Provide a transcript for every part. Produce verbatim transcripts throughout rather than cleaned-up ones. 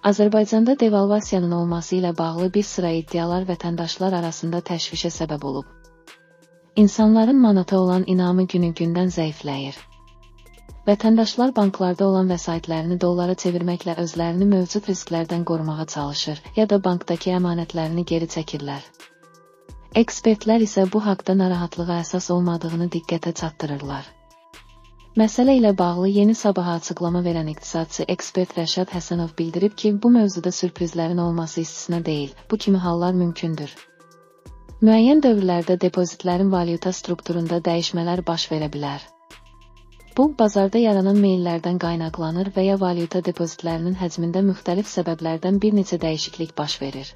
Azərbaycanda devalvasiyanın olması ilə bağlı bir sıra iddialar vətəndaşlar arasında təşvişə səbəb olub. İnsanların manata olan inamı günü-gündən zəifləyir. Vətəndaşlar banklarda olan vəsaitlərini dollara çevirməklə özlərini mövcud risklərdən qorumağa çalışır, ya da bankdakı əmanətlərini geri çəkirlər. Ekspertlər isə bu haqda narahatlığa əsas olmadığını diqqətə çatdırırlar. Məsələ ilə bağlı Yeni Sabaha açıqlama verən iqtisadçı ekspert Rəşad Həsənov bildirib ki, bu mövzuda sürprizlərin olması istisna deyil, bu kimi hallar mümkündür. Müəyyən dövrlərdə depozitlərin valyuta strukturunda dəyişmələr baş verə bilər. Bu, bazarda yaranan meyllərdən qaynaqlanır və ya valyuta depozitlərinin həcmində müxtəlif səbəblərdən bir neçə dəyişiklik baş verir.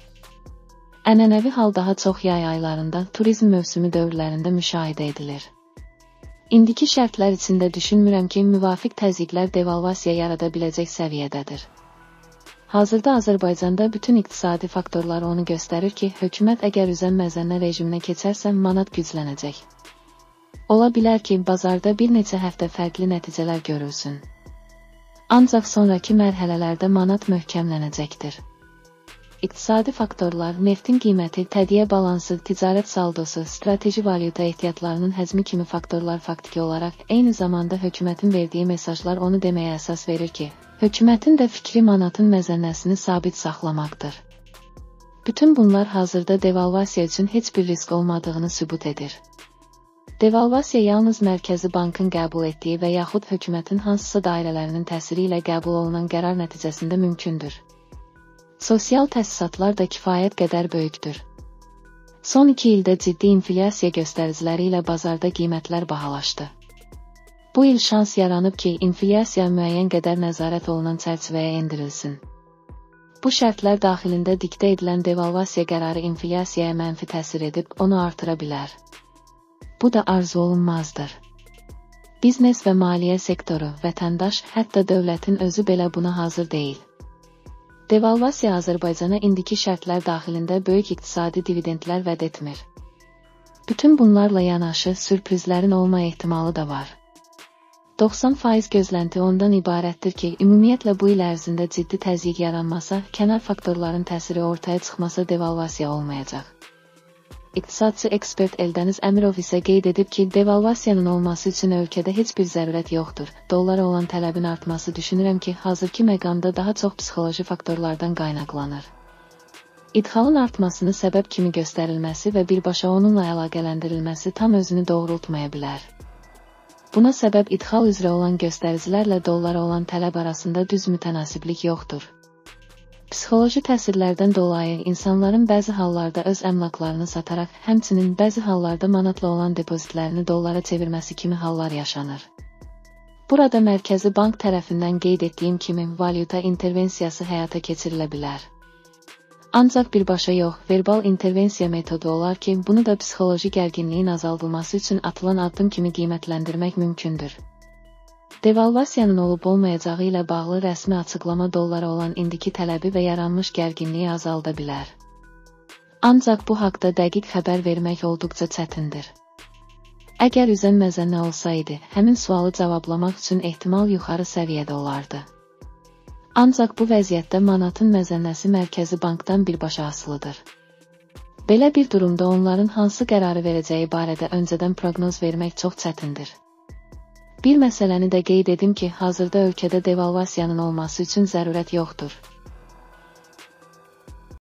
Ənənəvi hal daha çox yay aylarında, turizm mövsümü dövrlərində müşahidə edilir. İndiki şərtlər içində düşünmürəm ki, müvafiq təzyiqlər devalvasiya yarada biləcək səviyyədədir. Hazırda Azərbaycanda bütün iqtisadi faktorlar onu göstərir ki, hökumət əgər üzən məzənnə rejiminə keçərsə, manat güclənəcək. Ola bilər ki, bazarda bir neçə həftə fərqli nəticələr görülsün. Ancaq sonraki mərhələlərdə manat möhkəmlənəcəkdir. İqtisadi faktorlar, neftin qiyməti, tədqiyə balansı, ticarət saldosu, strateji valyuta ehtiyatlarının həcmi kimi faktorlar faktiki olaraq, eyni zamanda hökumətin verdiyi mesajlar onu deməyə əsas verir ki, hökumətin də fikri manatın məzənnəsini sabit saxlamaqdır. Bütün bunlar hazırda devalvasiya üçün heç bir risk olmadığını sübut edir. Devalvasiya yalnız Mərkəzi Bankın qəbul etdiyi və yaxud hökumətin hansısa dairələrinin təsiri ilə qəbul olunan qərar nəticəsində mümkündür. Sosial təsisatlar da kifayət qədər böyükdür. Son iki ildə ciddi inflyasiya göstəriciləri ilə bazarda qiymətlər bahalaşdı. Bu il şans yaranıb ki, inflyasiya müəyyən qədər nəzarət olunan çərçivəyə endirilsin. Bu şərtlər daxilində diktə edilən devalvasiya qərarı inflyasiyaya mənfi təsir edib, onu artıra bilər. Bu da arzu olunmazdır. Biznes və maliyyə sektoru, vətəndaş, hətta dövlətin özü belə buna hazır deyil. Devalvasiya Azərbaycana indiki şərtlər daxilində böyük iqtisadi dividendlər vəd etmir. Bütün bunlarla yanaşı, sürprizlərin olma ehtimalı da var. doxsan faiz gözlənti ondan ibarətdir ki, ümumiyyətlə bu il ərzində ciddi təzyiq yaranmasa, kənar faktorların təsiri ortaya çıxmasa devalvasiya olmayacaq. İqtisadçı ekspert Eldəniz Əmirov isə qeyd edib ki, devalvasiyanın olması üçün ölkədə heç bir zərurət yoxdur. Dollara olan tələbin artması düşünürəm ki, hazırki məqamda daha çox psixoloji faktorlardan qaynaqlanır. İdxalın artmasını səbəb kimi göstərilməsi və birbaşa onunla əlaqələndirilməsi tam özünü doğrultmaya bilər. Buna səbəb idxal üzrə olan göstəricilərlə dollara olan tələb arasında düz mütənasiblik yoxdur. Psixoloji təsirlərdən dolayı insanların bəzi hallarda öz əmlaklarını sataraq, həmçinin bəzi hallarda manatla olan depozitlərini dollara çevirməsi kimi hallar yaşanır. Burada Mərkəzi Bank tərəfindən qeyd etdiyim kimi valyuta intervensiyası həyata keçirilə bilər. Ancaq birbaşa yox, verbal intervensiya metodu olar ki, bunu da psixoloji gərginliyin azaldılması üçün atılan addım kimi qiymətləndirmək mümkündür. Devalvasiyanın olub-olmayacağı ilə bağlı rəsmi açıqlama dollara olan indiki tələbi və yaranmış gərginliyi azalda bilər. Ancaq bu haqda dəqiq xəbər vermək olduqca çətindir. Əgər üzən məzənnə olsaydı, həmin sualı cavablamaq üçün ehtimal yuxarı səviyyədə olardı. Ancaq bu vəziyyətdə manatın məzənnəsi Mərkəzi Bankdan birbaşa asılıdır. Belə bir durumda onların hansı qərarı verəcəyi barədə öncədən proqnoz vermək çox çətindir. Bir məsələni də qeyd edim ki, hazırda ölkədə devalvasiyanın olması üçün zərurət yoxdur.